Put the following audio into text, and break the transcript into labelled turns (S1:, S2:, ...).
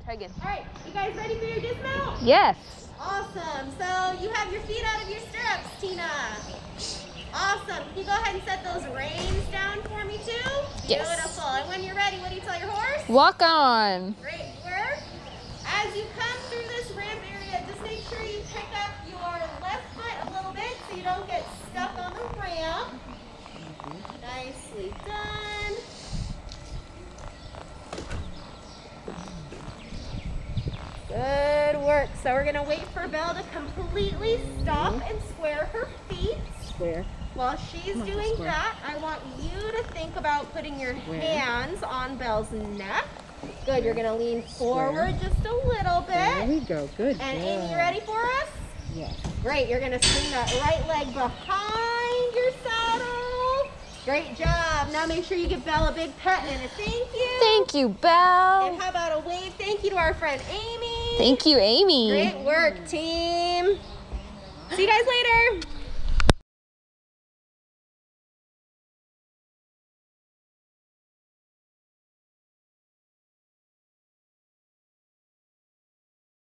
S1: Try again.
S2: All right, you guys ready for your dismount?
S1: Yes.
S2: Awesome. So you have your feet out of your stirrups, Tina. Awesome. Can you go ahead and set those reins down for me too?
S1: Yes.
S2: Beautiful. And when you're ready, what do you tell your horse?
S1: Walk on.
S2: Great work. As you come through this ramp area, just make sure you pick up your left foot a little bit so you don't get stuck on the ramp. Nicely done. Good work. So we're going to wait for Belle to completely stop and square her feet.
S3: Square.
S2: While she's doing that, I want you to think about putting your hands on Belle's neck. Good. You're going to lean forward just a little bit.
S3: There we go. Good.
S2: And Amy, you ready for us?
S3: Yes.
S2: Great. You're going to swing that right leg behind your saddle. Great job. Now make sure you give Belle a big pet and a thank you.
S1: Thank you, Belle.
S2: And how about a wave thank you to our friend Amy?
S1: Thank you, Amy.
S2: Great work, team. See you guys later.